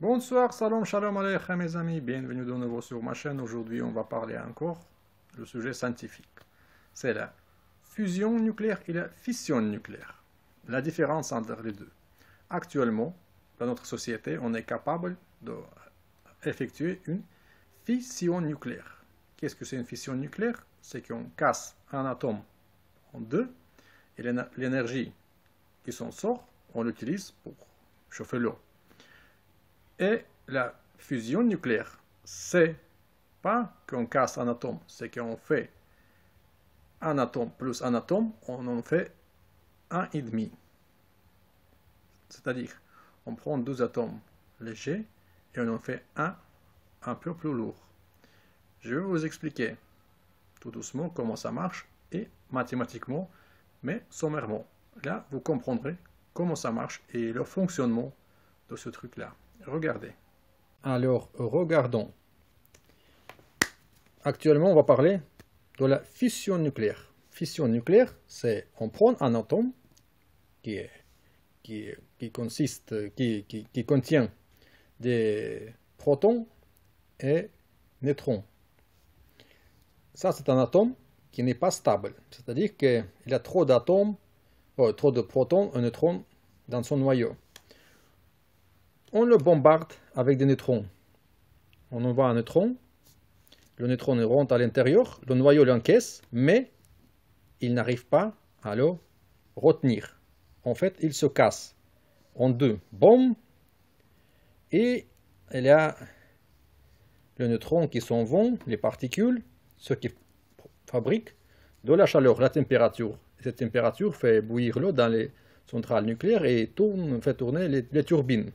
Bonsoir, salam, shalom aleichem mes amis, bienvenue de nouveau sur ma chaîne. Aujourd'hui on va parler encore du sujet scientifique. C'est la fusion nucléaire et la fission nucléaire. La différence entre les deux. Actuellement, dans notre société, on est capable d'effectuer une fission nucléaire. Qu'est-ce que c'est une fission nucléaire? C'est qu'on casse un atome en deux et l'énergie qui s'en sort, on l'utilise pour chauffer l'eau. Et la fusion nucléaire, c'est pas qu'on casse un atome, c'est qu'on fait un atome plus un atome, on en fait un et demi. C'est-à-dire, on prend deux atomes légers et on en fait un peu plus lourd. Je vais vous expliquer tout doucement comment ça marche et mathématiquement, mais sommairement. Là, vous comprendrez comment ça marche et le fonctionnement de ce truc-là. Regardez. Alors, regardons. Actuellement, on va parler de la fission nucléaire. Fission nucléaire, c'est on prend un atome qui contient des protons et neutrons. Ça, c'est un atome qui n'est pas stable. C'est-à-dire qu'il a trop d'atomes, trop de protons et neutrons dans son noyau. On le bombarde avec des neutrons. On envoie un neutron. Le neutron rentre à l'intérieur. Le noyau l'encaisse, mais il n'arrive pas à le retenir. En fait, il se casse en deux. Boum! Et il y a le neutron qui s'en vont, les particules, ce qui fabrique de la chaleur, la température. Cette température fait bouillir l'eau dans les centrales nucléaires et fait tourner les turbines.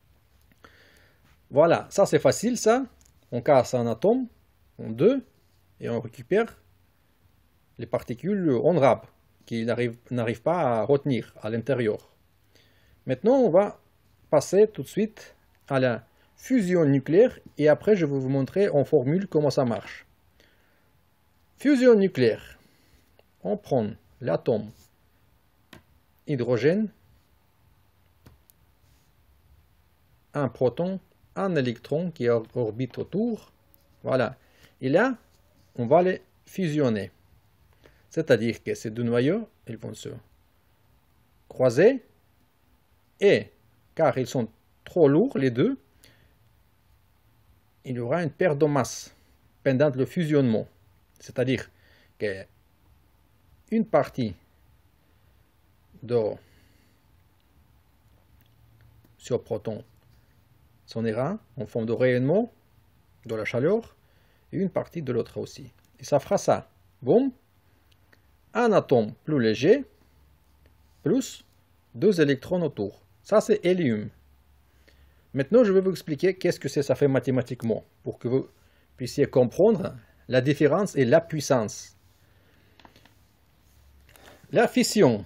Voilà, ça c'est facile ça. On casse un atome en deux et on récupère les particules en rab qui n'arrivent pas à retenir à l'intérieur. Maintenant, on va passer tout de suite à la fusion nucléaire et après je vais vous montrer en formule comment ça marche. Fusion nucléaire. On prend l'atome hydrogène, un proton, un électron qui orbite autour. Voilà. Et là, on va les fusionner. C'est-à-dire que ces deux noyaux, ils vont se croiser. Et, car ils sont trop lourds, les deux, il y aura une perte de masse pendant le fusionnement. C'est-à-dire qu'une partie de ce proton s'en ira en forme de rayonnement de la chaleur et une partie de l'autre aussi. Et ça fera ça. Boum. Un atome plus léger plus deux électrons autour. Ça c'est hélium. Maintenant je vais vous expliquer qu'est-ce que ça fait mathématiquement pour que vous puissiez comprendre la différence et la puissance. La fission.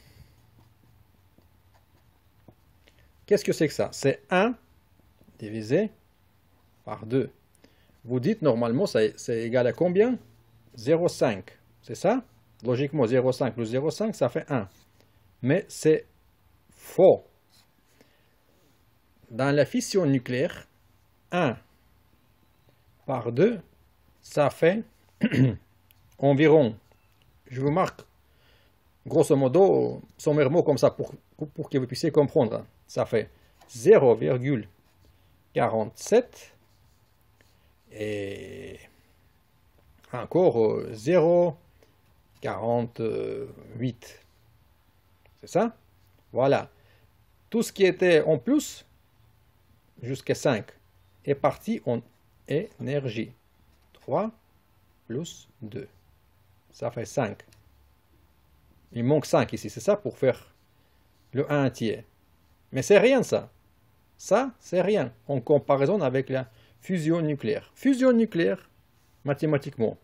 Qu'est-ce que c'est que ça? C'est 1 divisé par 2. Vous dites normalement c'est égal à combien? 0,5. C'est ça? Logiquement 0,5 plus 0,5 ça fait 1. Mais c'est faux. Dans la fission nucléaire, 1 par 2, ça fait environ, je vous marque grosso modo, sommairement comme ça pour que vous puissiez comprendre. Ça fait 0,47 et encore 0,48. C'est ça? Voilà. Tout ce qui était en plus, jusqu'à 5, est parti en énergie. 3 plus 2. Ça fait 5. Il manque 5 ici, c'est ça pour faire le 1 entier. Mais c'est rien ça. Ça, c'est rien en comparaison avec la fusion nucléaire. Fusion nucléaire, mathématiquement.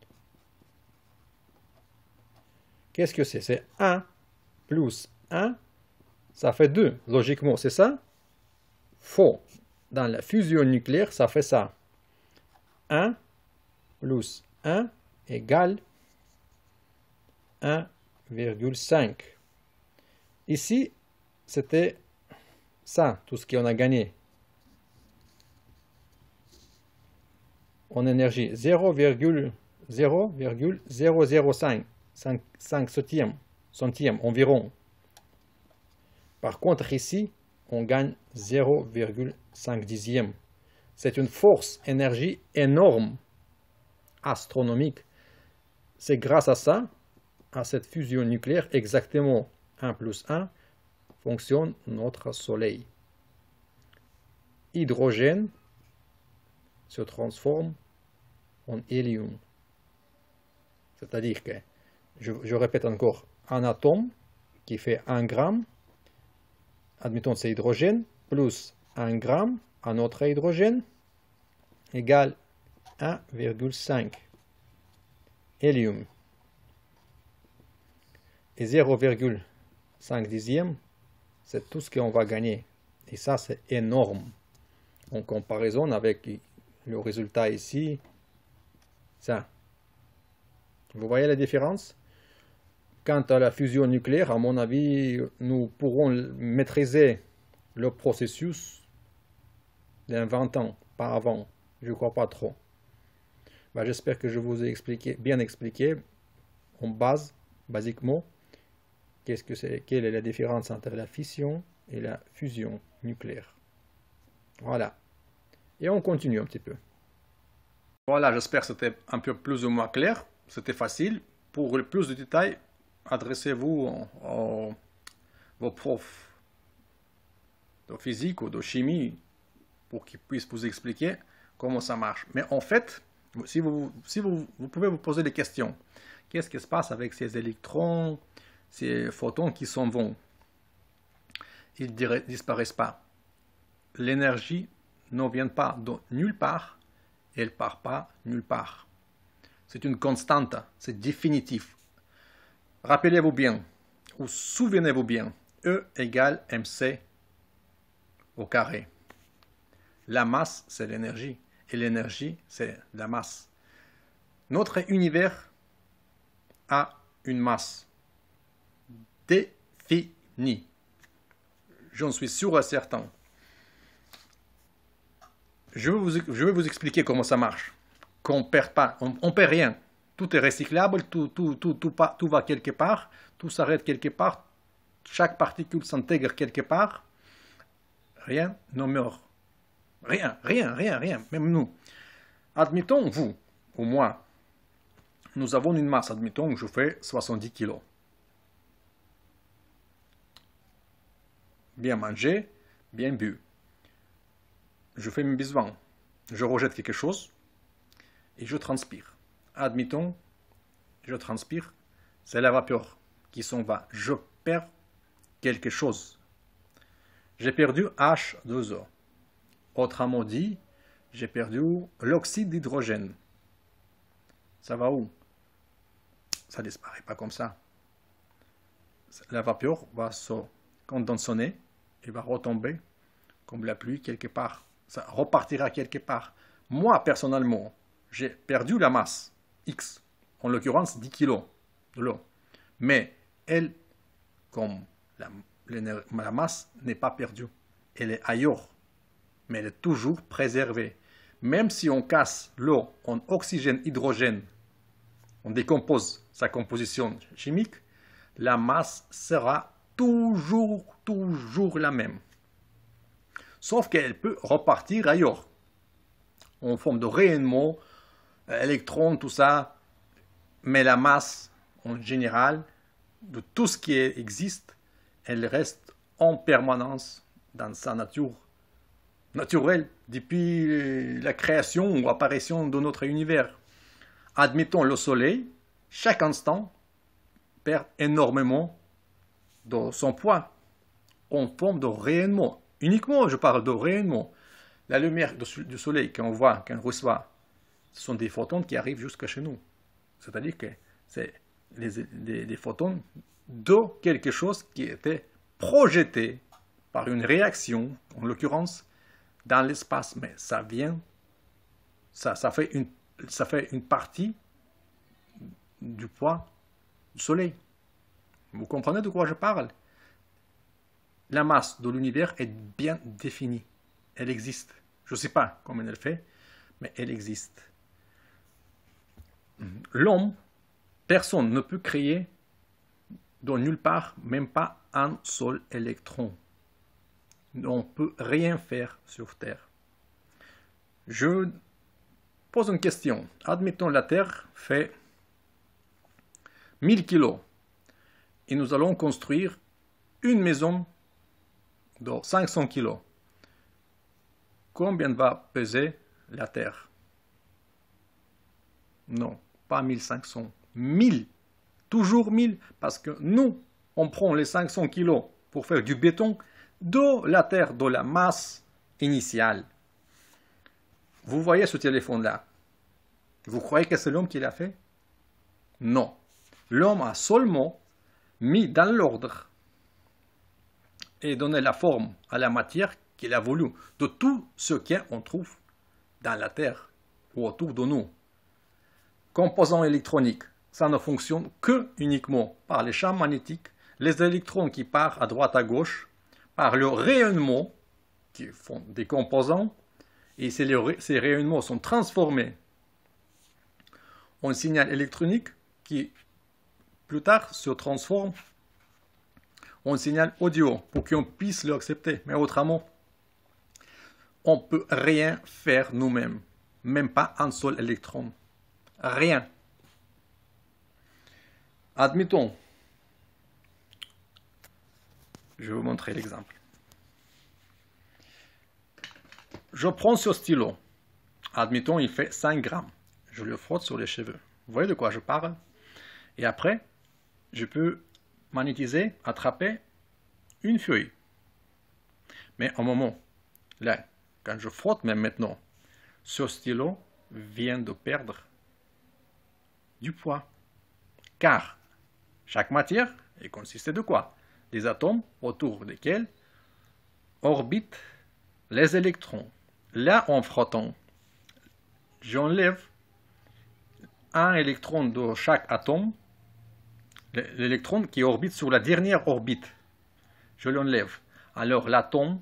Qu'est-ce que c'est? C'est 1 plus 1, ça fait 2. Logiquement, c'est ça? Faux. Dans la fusion nucléaire, ça fait ça. 1 plus 1 égale 1,5. Ici, c'était ça, tout ce qu'on a gagné. en énergie 0,0005 centièmes environ. Par contre, ici, on gagne 0,5 dixième. C'est une force énergie énorme, astronomique. C'est grâce à ça, à cette fusion nucléaire, exactement 1 plus 1, fonctionne notre Soleil. Hydrogène se transforme en hélium. C'est-à-dire que, je répète encore, un atome qui fait 1 gramme, admettons c'est hydrogène, plus 1 gramme, un autre hydrogène, égale 1,5 hélium. Et 0,5 dixième, c'est tout ce qu'on va gagner. Et ça, c'est énorme. En comparaison avec le résultat ici, ça. Vous voyez la différence? Quant à la fusion nucléaire, à mon avis, nous pourrons maîtriser le processus dans 20 ans, pas avant. Je ne crois pas trop. Ben, j'espère que je vous ai bien expliqué, en basiquement, quelle est la différence entre la fission et la fusion nucléaire. Voilà. Et on continue un petit peu. Voilà, j'espère que c'était un peu plus ou moins clair. C'était facile. Pour le plus de détails, adressez-vous à vos profs de physique ou de chimie pour qu'ils puissent vous expliquer comment ça marche. Mais en fait, si vous pouvez vous poser des questions. Qu'est-ce qui se passe avec ces électrons, ces photons qui s'en vont? Ils ne disparaissent pas. L'énergie ne vient pas de nulle part, elle ne part pas nulle part. C'est une constante, c'est définitif. Rappelez-vous bien, ou souvenez-vous bien, E égale mc au carré. La masse, c'est l'énergie, et l'énergie, c'est la masse. Notre univers a une masse définie. J'en suis sûr et certain. Je vais vous expliquer comment ça marche. Qu'on ne perd pas, on ne perd rien. Tout est recyclable, tout va quelque part, tout s'arrête quelque part, chaque particule s'intègre quelque part. Rien ne meurt. Rien, même nous. Admettons, vous, ou moi, nous avons une masse, admettons que je fais 70 kg. Bien mangé, bien bu. Je fais mes besoins. Je rejette quelque chose et je transpire. Admettons, je transpire, c'est la vapeur qui s'en va. Je perds quelque chose. J'ai perdu H2O. Autrement dit, j'ai perdu l'oxyde d'hydrogène. Ça va où? Ça ne disparaît pas comme ça. La vapeur va se condenser et va retomber comme la pluie quelque part. Ça repartira quelque part. Moi, personnellement, j'ai perdu la masse, X, en l'occurrence 10 kg de l'eau. Mais elle, comme la masse n'est pas perdue, elle est ailleurs, mais elle est toujours préservée. Même si on casse l'eau en oxygène, hydrogène, on décompose sa composition chimique, la masse sera toujours la même. Sauf qu'elle peut repartir ailleurs, en forme de rayonnement, électrons, tout ça. Mais la masse, en général, de tout ce qui existe, elle reste en permanence dans sa nature naturelle depuis la création ou apparition de notre univers. Admettons le Soleil, chaque instant, perd énormément de son poids en forme de rayonnement. Uniquement, je parle de rayonnement. La lumière du Soleil qu'on voit, qu'on reçoit, ce sont des photons qui arrivent jusqu'à chez nous. C'est-à-dire que c'est des photons de quelque chose qui était projeté par une réaction, en l'occurrence, dans l'espace. Mais ça vient, ça fait une partie du poids du Soleil. Vous comprenez de quoi je parle? La masse de l'univers est bien définie. Elle existe. Je ne sais pas comment elle fait, mais elle existe. l'homme, personne ne peut créer de nulle part, même pas un seul électron. On ne peut rien faire sur Terre. Je pose une question. Admettons la Terre fait 1000 kilos et nous allons construire une maison de 500 kilos. Combien va peser la Terre? Non, pas 1500. 1000. Toujours 1000. Parce que nous, on prend les 500 kilos pour faire du béton de la Terre, de la masse initiale. Vous voyez ce téléphone-là? Vous croyez que c'est l'homme qui l'a fait? Non. L'homme a seulement mis dans l'ordre et donné la forme à la matière qu'il a voulu de tout ce qu'on trouve dans la Terre ou autour de nous. Composants électroniques, ça ne fonctionne que uniquement par les champs magnétiques, les électrons qui partent à droite à gauche, par le rayonnement qui font des composants, et ces rayonnements sont transformés en signal électronique qui plus tard se transforme en signal audio pour qu'on puisse l'accepter. Mais autrement, on ne peut rien faire nous-mêmes, même pas un seul électron. Rien. Admettons, je vais vous montrer l'exemple. Je prends ce stylo. Admettons, il fait 5 grammes. Je le frotte sur les cheveux. Vous voyez de quoi je parle? Et après, je peux magnétiser, attraper une feuille. Mais au moment, là, quand je frotte, même maintenant, ce stylo vient de perdre du poids. Car chaque matière est consistée de quoi? Des atomes autour desquels orbitent les électrons. Là, en frottant, j'enlève un électron de chaque atome, l'électron qui orbite sur la dernière orbite. Je l'enlève. Alors l'atome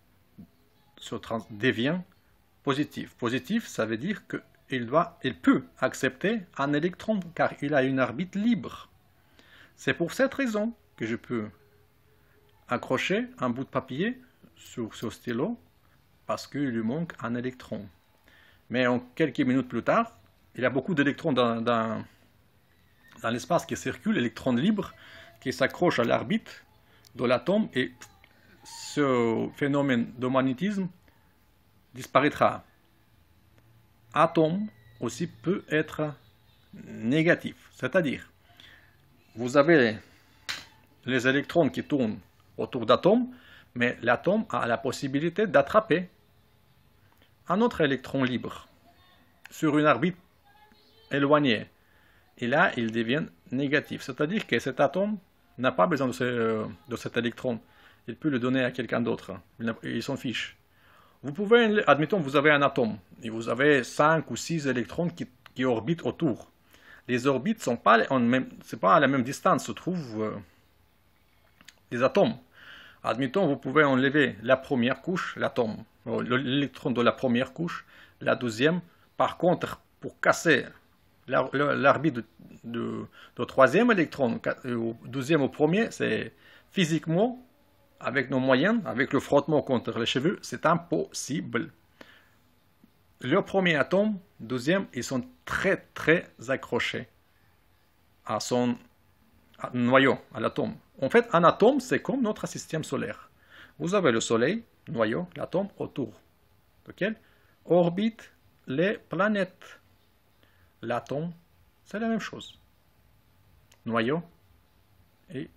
devient positif. Positif, ça veut dire qu'il peut accepter un électron car il a une orbite libre. C'est pour cette raison que je peux accrocher un bout de papier sur ce stylo parce qu'il lui manque un électron. Mais en quelques minutes plus tard, il y a beaucoup d'électrons dans l'espace qui circulent, électrons libres, qui s'accrochent à l'orbite de l'atome et ce phénomène de magnétisme disparaîtra. Atome aussi peut être négatif, c'est-à-dire vous avez les électrons qui tournent autour d'atomes, mais l'atome a la possibilité d'attraper un autre électron libre sur une orbite éloignée. Et là, il devient négatif. C'est-à-dire que cet atome n'a pas besoin de cet électron. Il peut le donner à quelqu'un d'autre. Il s'en fiche. Vous pouvez, admettons, vous avez un atome et vous avez 5 ou 6 électrons qui orbitent autour. Les orbites sont pas c'est pas à la même distance se trouvent les atomes. Admettons, vous pouvez enlever la première couche, l'atome, l'électron de la première couche, la deuxième. Par contre, pour casser l'orbite de troisième électron, au deuxième au premier, c'est physiquement, avec nos moyens, avec le frottement contre les cheveux, c'est impossible. Le premier atome, deuxième, ils sont très très accrochés à son noyau, à l'atome. En fait, un atome, c'est comme notre système solaire. Vous avez le soleil, noyau, l'atome autour, lequel orbite les planètes. L'atome, c'est la même chose. Noyau et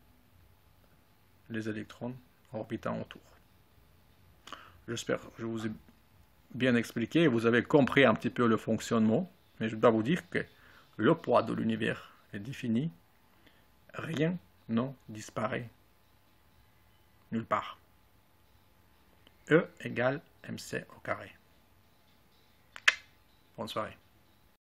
les électrons orbitant autour. J'espère que je vous ai bien expliqué, vous avez compris un petit peu le fonctionnement, mais je dois vous dire que le poids de l'univers est défini, rien ne disparaît nulle part. E égale mc au carré. Bonne soirée.